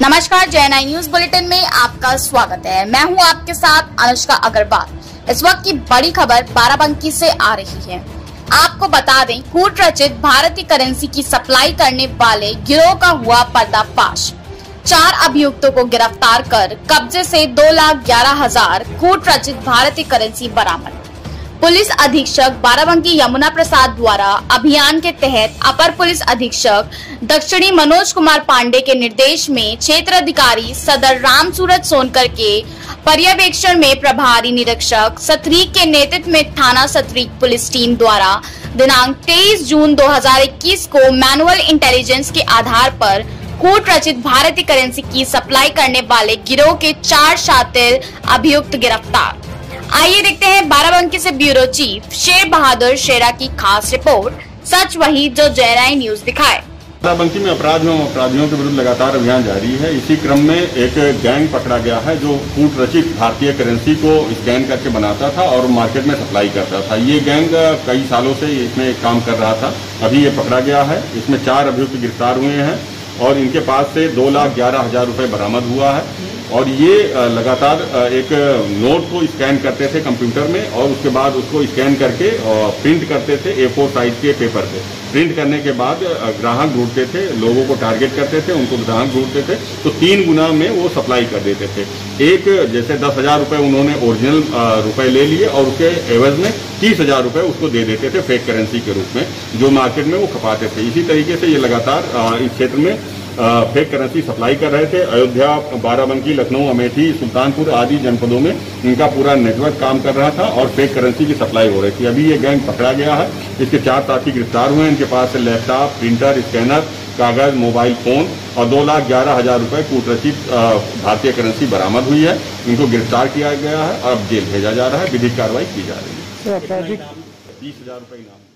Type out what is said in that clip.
नमस्कार, JNI news bulletin में आपका स्वागत है। मैं हूं आपके साथ अनुष्का अग्रवाल। इस वक्त की बड़ी खबर बाराबंकी से आ रही है। आपको बता दें, कूट रचित भारतीय करेंसी की सप्लाई करने वाले गिरोह का हुआ पर्दाफाश। 4 अभियुक्तों को गिरफ्तार कर कब्जे से 2,11,000 कूट रचित भारतीय करेंसी बरामद। पुलिस अधीक्षक बाराबंकी यमुना प्रसाद द्वारा अभियान के तहत अपर पुलिस अधीक्षक दक्षिणी मनोज कुमार पांडे के निर्देश में क्षेत्र अधिकारी सदर राम सूरज सोनकर के पर्यवेक्षण में प्रभारी निरीक्षक सतरीक के नेतृत्व में थाना सतरीक पुलिस टीम द्वारा दिनांक 23 जून 2021 को मैनुअल इंटेलिजेंस के आधार पर कूट रचित भारतीय करेंसी की सप्लाई करने वाले गिरोह के 4 शातिर अभियुक्त गिरफ्तार। आइए देखते हैं बाराबंकी से ब्यूरो चीफ शेर बहादुर शेरा की खास रिपोर्ट, सच वही जो JNI न्यूज दिखाए। बाराबंकी में अपराधियों के विरुद्ध लगातार अभियान जारी है। इसी क्रम में एक गैंग पकड़ा गया है जो कूट रचित भारतीय करेंसी को स्कैन करके बनाता था और मार्केट में सप्लाई करता था। ये गैंग कई सालों से इसमें काम कर रहा था। अभी ये पकड़ा गया है। इसमें 4 अभियुक्त गिरफ्तार हुए हैं और इनके पास से 2,11,000 रुपए बरामद हुआ है। और ये लगातार एक नोट को स्कैन करते थे कंप्यूटर में और उसके बाद उसको स्कैन करके प्रिंट करते थे A4 साइज के पेपर पे। प्रिंट करने के बाद ग्राहक ढूंढते थे, लोगों को टारगेट करते थे, उनको ग्राहक ढूंढते थे तो 3 गुना में वो सप्लाई कर देते थे। एक जैसे 10,000 रुपए उन्होंने ओरिजिनल रुपए ले लिए और उसके एवज में 30,000 रुपए उसको दे देते थे फेक करेंसी के रूप में, जो मार्केट में वो खपाते थे। इसी तरीके से ये लगातार इस क्षेत्र में फेक करेंसी सप्लाई कर रहे थे। अयोध्या, बाराबंकी, लखनऊ, अमेठी, सुल्तानपुर आदि जनपदों में इनका पूरा नेटवर्क काम कर रहा था और फेक करेंसी की सप्लाई हो रही थी। अभी ये गैंग पकड़ा गया है। इसके 4 साथी गिरफ्तार हुए हैं। इनके पास से लैपटॉप, प्रिंटर, स्कैनर, कागज, मोबाइल फोन और 2,11,000 रुपए कूट रचित भारतीय करेंसी बरामद हुई है। इनको गिरफ्तार किया गया है और अब जेल भेजा जा रहा है। विधिक कार्रवाई की जा रही है। 20,000 रुपए इनाम।